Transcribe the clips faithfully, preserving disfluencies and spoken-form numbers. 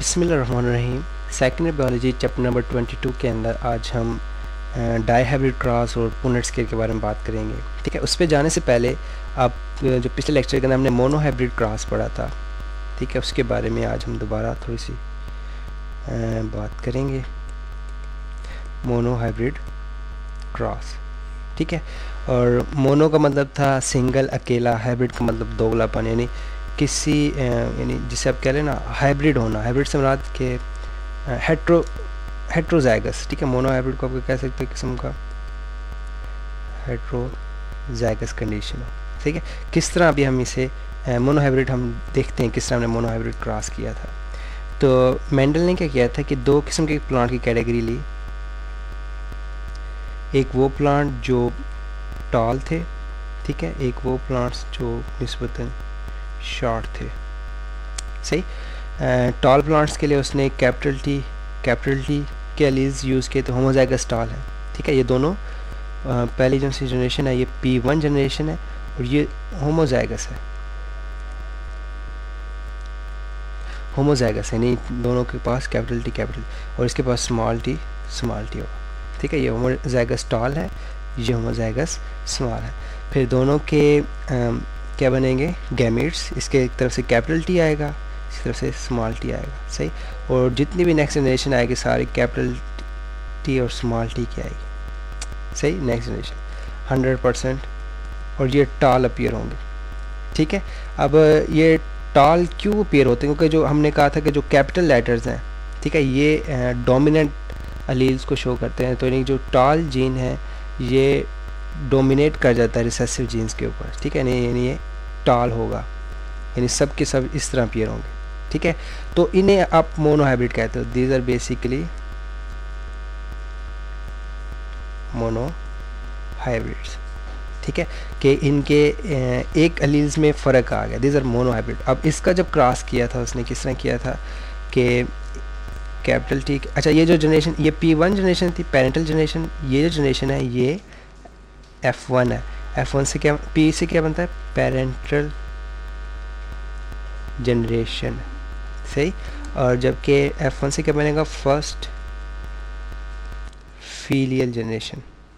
बिस्मिल्लाहिर्रहमानिर्रहीम। Secondary biology chapter number बाईस के अंदर आज हम डाईहाइब्रिड क्रॉस और पुनेट स्केल के बारे में बात करेंगे। ठीक है, उस पर जाने से पहले आप जो पिछले लेक्चर के अंदर हमने मोनोहाइब्रिड क्रॉस पढ़ा था, ठीक है, उसके बारे में आज हम दोबारा थोड़ी सी बात करेंगे। मोनोहाइब्रिड क्रॉस, ठीक है, और मोनो का मतलब था सिंगल, अकेला। हाइब्रिड का मतलब दोगलापन, यानी किसी यानी जिसे आप कह लें ना हाइब्रिड होना। हाइब्रिड से मुराद के हेट्रो हेट्रोजाइगस, ठीक है। मोनो हाइब्रिड को आप कह सकते हैं किस्म का हेट्रोजाइगस कंडीशन हो, ठीक है। किस तरह अभी हम इसे मोनो हाइब्रिड हम देखते हैं किस तरह हमने मोनो हाइब्रिड क्रॉस किया था। तो मेंडल ने क्या किया था कि दो किस्म के प्लांट की कैटेगरी ली। एक वो प्लांट जो टॉल थे, ठीक है, एक वो प्लांट्स जो निस्बतन शॉर्ट थे, सही। टॉल प्लांट्स के लिए उसने कैपिटल टी कैपिटल टी के एलील्स यूज़ किए, तो होमोजाइगस टॉल है, ठीक है। ये दोनों आ, पहली जो सी जनरेशन है ये पी वन जनरेशन है और ये होमोजाइगस है। होमोजाइगस है, नहीं दोनों के पास कैपिटल टी कैपिटल और इसके पास स्मॉल टी स्मॉल टी होगा, ठीक है। ये होमोजाइगस टॉल है, ये होमोजाइगस स्मॉल है। फिर दोनों के आ, क्या बनेंगे गैमेट्स। इसके एक तरफ से कैपिटल टी आएगा, इस तरफ से स्मॉल टी आएगा, सही। और जितनी भी नेक्स्ट जनरेशन आएगी सारी कैपिटल टी और स्मॉल टी की आएगी, सही। नेक्स्ट जनरेशन हंड्रेड परसेंट और ये टॉल अपीयर होंगे, ठीक है। अब ये टॉल क्यों अपीयर होते हैं? क्योंकि जो हमने कहा था कि जो कैपिटल लेटर्स हैं, ठीक है, ये डोमिनेंट अलील्स को शो करते हैं। तो यानी जो टॉल जीन है ये डोमिनेट कर जाता है रिसेसिव जीन्स के ऊपर, ठीक है, यानी ये टॉल होगा, यानी सब के सब इस तरह अपीयर होंगे, ठीक है। तो इन्हें आप मोनोहाइब्रिड कहते हो। दीज आर बेसिकली मोनोहाइब्रिड्स, ठीक है, कि इनके एक अलील्स में फ़र्क आ गया। These are monohybrid. अब इसका जब क्रॉस किया था उसने किस तरह किया था कि कैपिटल टी, अच्छा ये जो जनरेशन ये पी वन जनरेशन थी, पेरेंटल जनरेशन, ये जो जनरेशन है ये एफ वन है। एफ वन से क्या, पी से क्या बनता है? पेरेंटल जनरेशन, सही। और जबकि एफ वन से क्या बनेगा? First filial generation,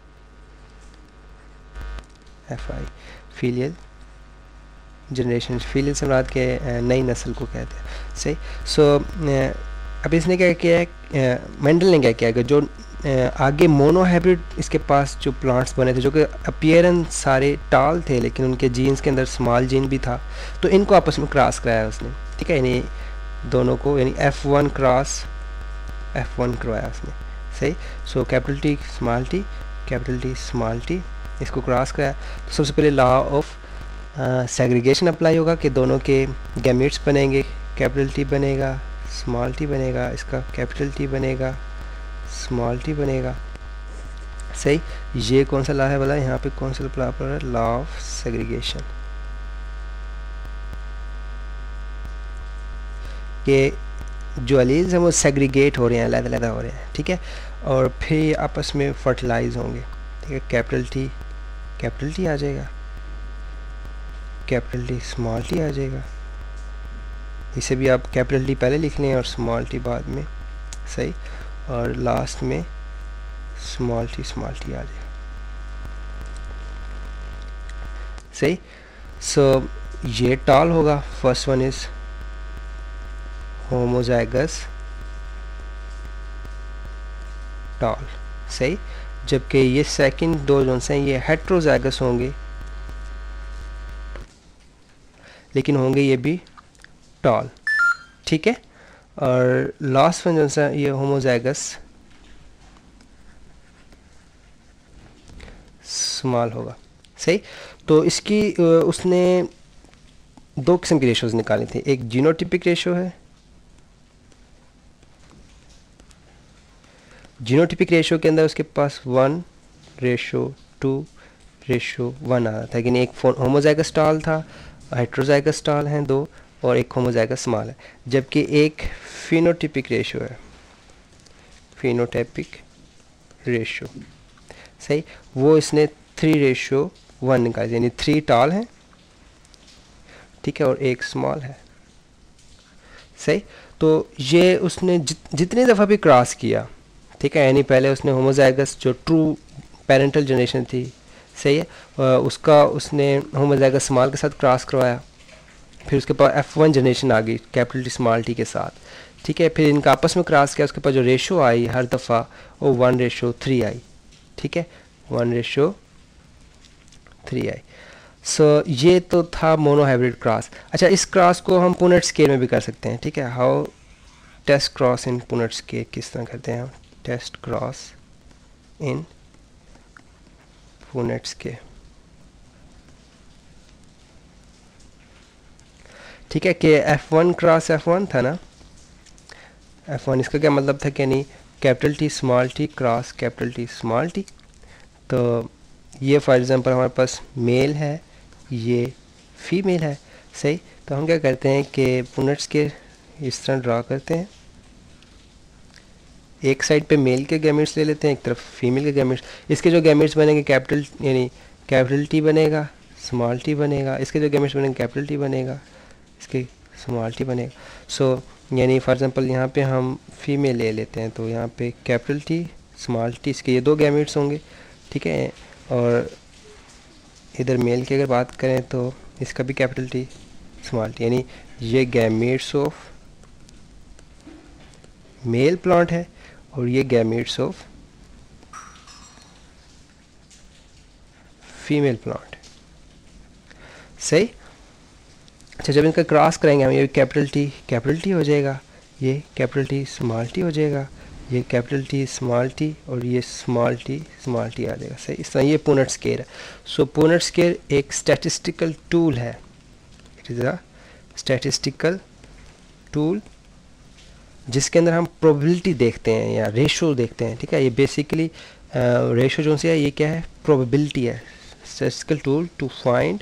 F I filial generation. Filial से मुराद के नई नस्ल को कहते हैं, सही। सो अब इसने क्या किया है, मेंडल ने क्या किया कि जो आगे मोनोहाइब्रिड इसके पास जो प्लांट्स बने थे जो कि अपीयरेंस सारे टॉल थे लेकिन उनके जीन्स के अंदर स्मॉल जीन भी था, तो इनको आपस में क्रॉस कराया उसने, ठीक है। यानी दोनों को, यानी F one cross F one करवाया उसने, सही। So capital T small T capital T small T इसको क्रॉस कराया। तो सबसे पहले लॉ ऑफ सेग्रीगेशन अप्लाई होगा कि दोनों के गैमेट्स बनेंगे, कैपिटल टी बनेगा स्मॉल टी बनेगा, इसका कैपिटल टी बनेगा स्मॉल टी बनेगा, सही। ये कौन सा लॉ है बोला? यहाँ पे कौन सा लॉ पड़ रहा है? लॉ ऑफ सेग्रीगेशन, कि जो एलील्स हैं वो सेग्रीगेट हो रहे हैं, अलग-अलग हो रहे हैं, ठीक है, और फिर आपस में फर्टिलाइज होंगे, ठीक है। कैपिटल टी कैपिटल टी आ जाएगा, कैपिटल टी स्मॉल टी आ जाएगा। इसे भी आप कैपिटल टी पहले लिख लें और स्मॉल टी बाद में, सही। और लास्ट में स्मॉल टी स्मॉल टी आ जाएगा, सही। सो ये टॉल होगा। First one is homozygous tall, सही। जबकि ये सेकंड दो जो हैं ये हेट्रोजाइगस होंगे लेकिन होंगे ये भी टॉल, ठीक है। और लास्ट वन जो सा ये होमोजाइगस स्मॉल होगा, सही। तो इसकी उसने दो किस्म की रेशोज निकाली थी। एक जीनोटिपिक रेशो है, जीनोटिपिक रेशो के अंदर उसके पास one ratio two ratio one आ रहा था, लेकिन एक होमोजाइगस टॉल था, हेट्रोजाइगस टॉल हैं दो, और एक होमोजाइगस स्मॉल है। जबकि एक फिनोटिपिक रेशो है, फिनोटाइपिक रेशो, सही, वो इसने थ्री रेशो वन निकाली, यानी थ्री टॉल हैं, ठीक है, और एक स्मॉल है, सही। तो ये उसने जित, जितनी दफ़ा भी क्रॉस किया, ठीक है, यानी पहले उसने होमोजाइगस जो ट्रू पेरेंटल जनरेशन थी, सही है, उसका उसने होमोजाइगस स्मॉल के साथ क्रॉस करवाया, फिर उसके पास एफ वन जनरेशन आ गई कैपिटल टी स्मॉल टी के साथ, ठीक है, फिर इनका आपस में क्रॉस किया, उसके पास जो रेशो आई हर दफ़ा वो वन रेशो थ्री आई, ठीक है, वन रेशो थ्री आई। सो so, ये तो था मोनो हाइब्रिड क्रॉस। अच्छा, इस क्रॉस को हम पुनेट स्केल में भी कर सकते हैं, ठीक है। How test cross in Punnett scale, किस तरह करते हैं हम test cross in Punnett scale, ठीक है, कि F one cross F one था ना, एफ वन, इसका क्या मतलब था कि नहीं capital T small T cross capital T small T. तो ये फॉर एग्जांपल हमारे पास मेल है, ये फीमेल है, सही। तो हम क्या करते हैं कि पुनेट स्केल इस तरह ड्रा करते हैं, एक साइड पे मेल के गैमेट्स ले लेते हैं, एक तरफ फीमेल के गैमेट्स। इसके जो गैमेट्स बनेंगे कैपिटल यानी कैपिटल टी बनेगा, स्मॉल टी बनेगा, इसके जो गैमेट्स बनेंगे कैपिटल टी बनेगा, इसके स्मॉल टी बनेगा। सो so, यानी फॉर एग्जांपल यहाँ पे हम फीमेल ले लेते हैं, तो यहाँ पे कैपिटल टी स्मॉल टी, इसके ये दो गैमेट्स होंगे, ठीक है, और इधर मेल की अगर बात करें तो इसका भी कैपिटल टी स्मॉल टी, यानी ये गैमेट्स ऑफ मेल प्लांट है और ये गैमेट्स ऑफ फीमेल प्लांट, सही। अच्छा, जब इनका क्रॉस करेंगे हम, ये कैपिटल टी कैपिटल टी हो जाएगा, ये कैपिटल टी स्मॉल टी हो जाएगा, ये कैपिटल टी स्मॉल टी और ये स्मॉल टी स्मॉल टी आ जाएगा, सही। इस तरह ये पुनेट स्केल है। सो पुनेट स्केल एक स्टैटिस्टिकल टूल है, it is a statistical tool जिसके अंदर हम प्रोबेबिलिटी देखते हैं या रेशो देखते हैं, ठीक है। ये बेसिकली रेशो जो सी है ये क्या है, प्रोबेबिलिटी है। Statistical tool to find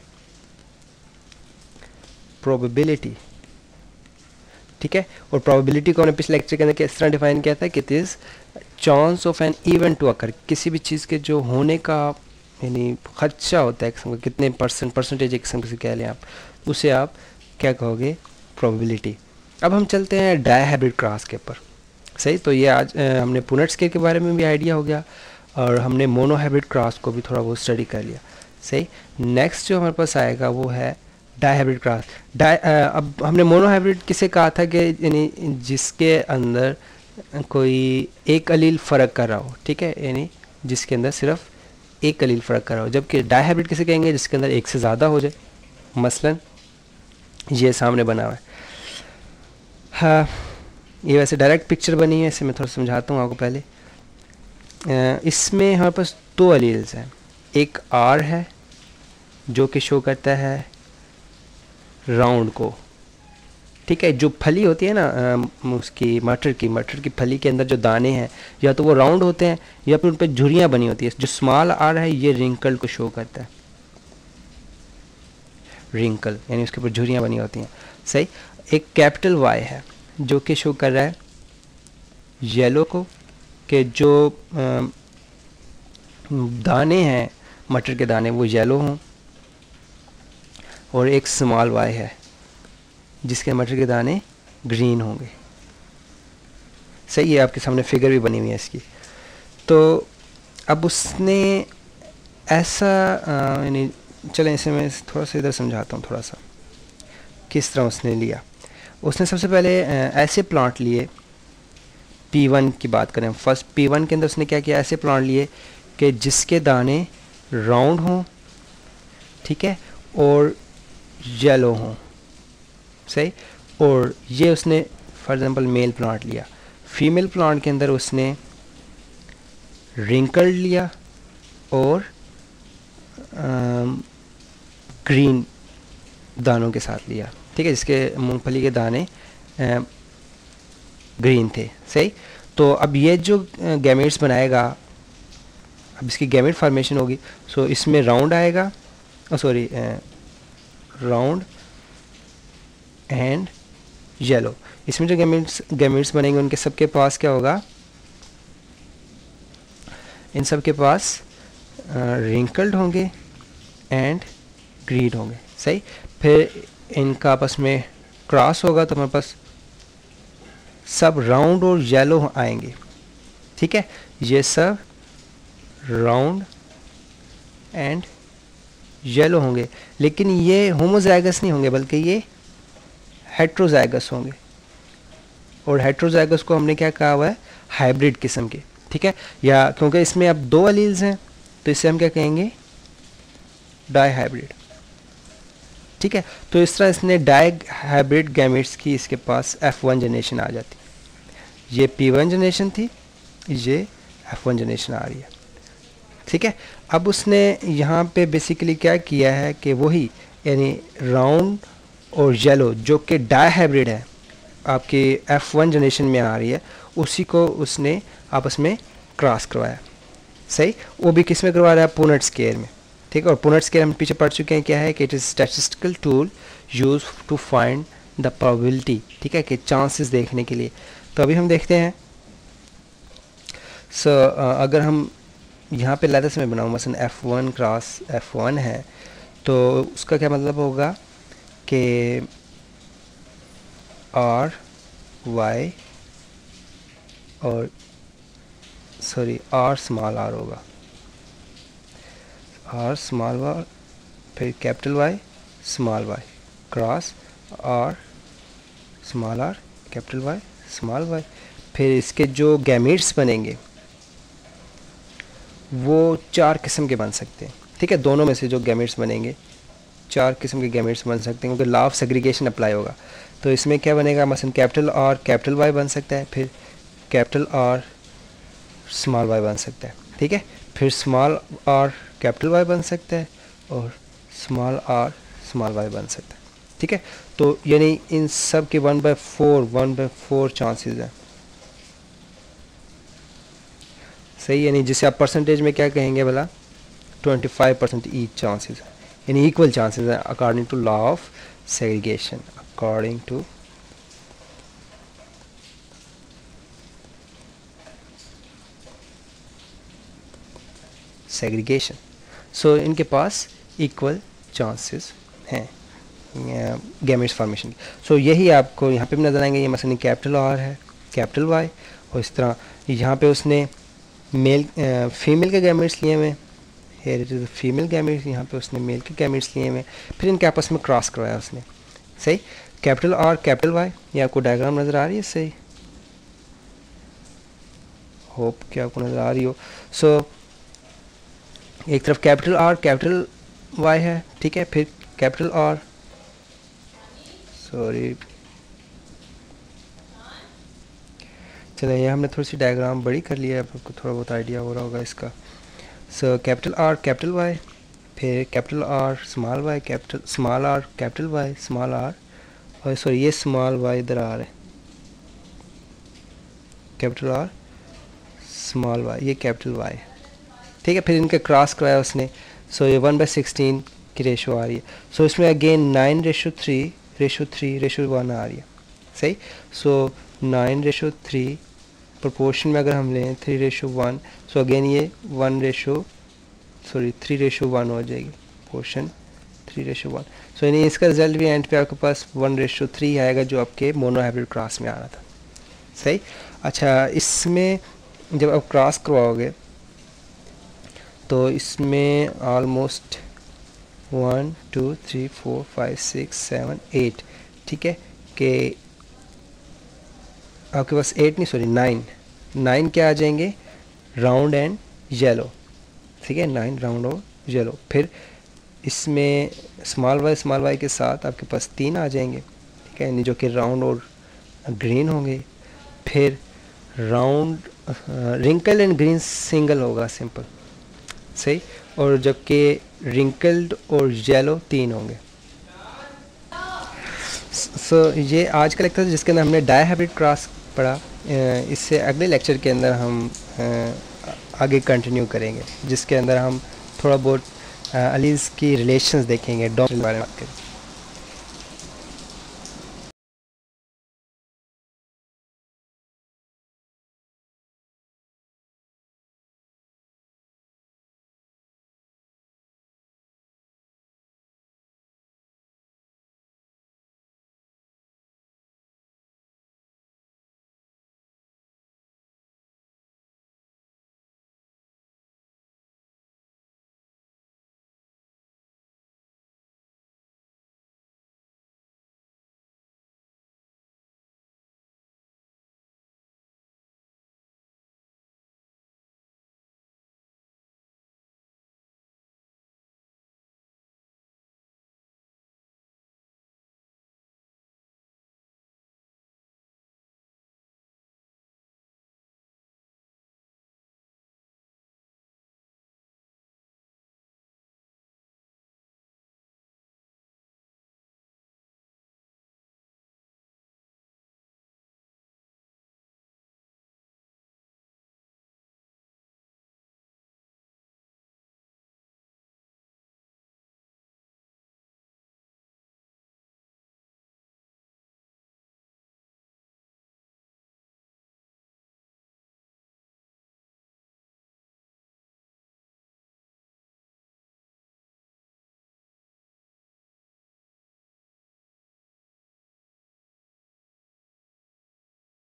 probability, ठीक है। और प्रोबेबिलिटी को हमने पिछले लेक्चर के अंदर किस तरह डिफाइन किया था कि it is chance of an event to occur, किसी भी चीज़ के जो होने का यानी खर्चा होता है किस्म का, कितने परसेंट परसेंटेज एक किस्म से कह लें आप, उसे आप क्या कहोगे, प्रोबेबिलिटी। अब हम चलते हैं डाई हाइब्रिड क्रॉस के ऊपर, सही। तो ये आज आ, हमने पुनेट स्केल के बारे में भी आइडिया हो गया और हमने मोनो हाइब्रिड क्रॉस को भी थोड़ा बहुत स्टडी कर लिया, सही। नेक्स्ट जो हमारे पास आएगा वो है डाई हाइब्रिड क्रॉस। डाई अब हमने मोनो हाइब्रिड किसे कहा था कि यानी जिसके अंदर कोई एक अलील फ़र्क कर रहा हो, ठीक है, यानी जिसके अंदर सिर्फ एक अलील फ़र्क कर रहा हो। जबकि डाई हाइब्रिड किसे कहेंगे, जिसके अंदर एक से ज़्यादा हो जाए, मसलन ये सामने बना हुआ है। हाँ, ये वैसे डायरेक्ट पिक्चर बनी है, इसे मैं थोड़ा समझाता हूँ आपको पहले। इसमें हमारे पास दो अलील्स हैं, एक आर है जो कि शो करता है राउंड को, ठीक है। जो फली होती है ना उसकी मटर की मटर की फली के अंदर जो दाने हैं या तो वो राउंड होते हैं या फिर उन पर झुर्रियाँ बनी होती है। जो स्मॉल आर है ये रिंकल को शो करता है, रिंकल यानी उसके ऊपर झुर्रियाँ बनी होती हैं, सही। एक कैपिटल वाई है जो कि शो कर रहा है येलो को, कि जो आ, दाने हैं मटर के दाने वो येलो हों, और एक स्मॉल वाई है जिसके मटर के दाने ग्रीन होंगे, सही है। आपके सामने फिगर भी बनी हुई है इसकी। तो अब उसने ऐसा यानी चलें इसे मैं थोड़ा सा इधर समझाता हूँ थोड़ा सा किस तरह उसने लिया। उसने सबसे पहले ऐसे प्लांट लिए, पी वन की बात करें फर्स्ट, पी वन के अंदर उसने क्या किया, ऐसे प्लांट लिए कि जिसके दाने राउंड हों, ठीक है, और येलो हों, सही। और ये उसने फॉर एग्जांपल मेल प्लांट लिया। फीमेल प्लांट के अंदर उसने रिंकल्ड लिया और ग्रीन दानों के साथ लिया, ठीक है, जिसके मूंगफली के दाने ग्रीन थे, सही। तो अब ये जो गैमेट्स बनाएगा, अब इसकी गैमेट फॉर्मेशन होगी, सो इसमें राउंड आएगा, सॉरी राउंड एंड येलो। इसमें जो गैमेट्स गैमेट्स बनेंगे उनके सबके पास क्या होगा, इन सब के पास रिंकल्ड होंगे एंड ग्रीन होंगे, सही। फिर इनका आपस में क्रॉस होगा तो हमारे पास सब राउंड और येलो आएंगे, ठीक है, ये सब राउंड एंड येलो होंगे, लेकिन ये होमोजाइगस नहीं होंगे बल्कि ये हेट्रोजाइगस होंगे। और हेट्रोजाइगस को हमने क्या कहा हुआ है, हाइब्रिड किस्म के, ठीक है, या क्योंकि इसमें अब दो अलील्स हैं तो इसे हम क्या कहेंगे, डाई हाइब्रिड, ठीक है। तो इस तरह इसने डाई हाइब्रिड गैमेट्स की इसके पास एफ वन जनरेशन आ जाती, ये पी वन जनरेशन थी, ये एफ वन जनरेशन आ रही है, ठीक है। अब उसने यहाँ पे बेसिकली क्या किया है कि वही यानी राउंड और येलो जो कि डाई हाइब्रिड है आपकी एफ वन जनरेशन में आ रही है, उसी को उसने आपस में क्रॉस करवाया, सही। वो भी किस में करवा रहा है, पुनेट स्केयर में, ठीक है। और पुनेट स्केयर हम पीछे पढ़ चुके हैं क्या है कि it is statistical tool use to find the probability, ठीक है, कि चांसेस देखने के लिए। तो अभी हम देखते हैं, सो so, uh, अगर हम यहाँ पे लैदर से मैं बनाऊँ मसलन F one cross F one है, तो उसका क्या मतलब होगा कि आर वाई और सॉरी आर स्मॉल आर होगा, आर स्मॉल वाई फिर capital Y small Y cross R small R capital Y small Y. फिर इसके जो गैमेट्स बनेंगे वो चार किस्म के बन सकते हैं, ठीक है। दोनों में से जो गैमेट्स बनेंगे चार किस्म के गैमेट्स बन सकते हैं क्योंकि लॉ ऑफ सेग्रीगेशन अप्लाई होगा। तो इसमें क्या बनेगा, मसलन कैपिटल आर कैपिटल वाई बन सकता है, फिर कैपिटल आर स्मॉल वाई बन सकता है, ठीक है, फिर स्मॉल आर कैपिटल वाई बन सकता है और स्मॉल आर स्मॉल वाई बन सकता है, ठीक है। तो यानी इन सब के one by four one by four chances हैं, सही, यानी जिसे आप परसेंटेज में क्या कहेंगे भला, twenty five percent each chances है, यानी इक्वल चांसेस हैं according to law of segregation, according to segregation. So इनके पास इक्वल चांसेस हैं गैमेट्स फॉर्मेशन की। सो यही आपको यहाँ पे भी नजर आएंगे, ये मसलन कैपिटल आर है कैपिटल वाई, और इस तरह यहाँ पे उसने मेल फीमेल के गैमेट्स लिए हुए, here it is female gametes, यहाँ पे उसने मेल के गैमेट्स लिए हुए, फिर इनके आपस में क्रॉस करवाया उसने, सही। कैपिटल आर कैपिटल वाई, ये आपको डायग्राम नज़र आ रही है, सही, होप कि आपको नज़र आ रही हो। सो so, एक तरफ कैपिटल आर कैपिटल वाई है, ठीक है, फिर कैपिटल आर सॉरी चलिए ये हमने थोड़ी सी डायग्राम बड़ी कर लिया है, आपको थोड़ा बहुत आइडिया हो रहा होगा इसका। So capital R capital Y, फिर capital R small Y capital small R capital Y small R, और सॉरी ये स्मॉल वाई इधर आ रहा है, कैपिटल आर स्मॉल वाई, ये कैपिटल वाई, ठीक है। फिर इनके क्रॉस कराया उसने, सो ये वन बाई सिक्सटीन की रेशो आ रही है। सो so, इसमें again nine ratio three ratio three ratio one आ रही है, सही। So nine ratio three proportion में अगर हम लें three ratio one, so again ये one ratio sorry three ratio one हो जाएगी, portion three ratio one. So यानी इसका रिजल्ट भी एंड पे आपके पास वन रेशो थ्री आएगा जो आपके मोनो हाइब्रिड क्रॉस में आ रहा था, सही। अच्छा, इसमें जब आप क्रॉस करवाओगे तो इसमें almost one two three four five six seven eight, ठीक है, कि आपके पास एट नहीं सॉरी नाइन नाइन क्या आ जाएंगे, राउंड एंड येलो, ठीक है, नाइन राउंड और येलो। फिर इसमें स्मॉल वाई स्मॉल वाई के साथ आपके पास तीन आ जाएंगे, ठीक है, जो कि राउंड और ग्रीन होंगे। फिर round wrinkle and green single होगा, सिंपल, सही, और जबकि रिंकल्ड और येलो तीन होंगे। सो so, ये आज का लेक्चर जिसके अंदर हमने डाई हाइब्रिड क्रॉस पढ़ा, इससे अगले लेक्चर के अंदर हम आगे कंटिन्यू करेंगे जिसके अंदर हम थोड़ा बहुत अलीज की रिलेशंस देखेंगे, डॉट के बारे में बात करेंगे।